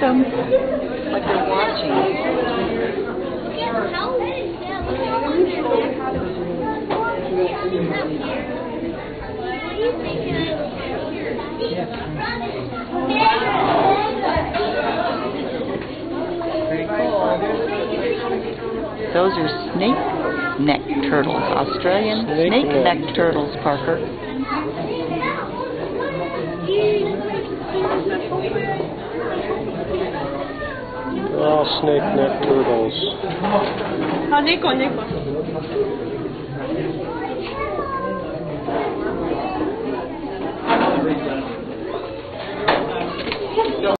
them. Like they're watching. Very cool. Those are snake-necked turtles. Australian snake-necked turtles, Parker. They're all snake-necked turtles. Oh, Nico.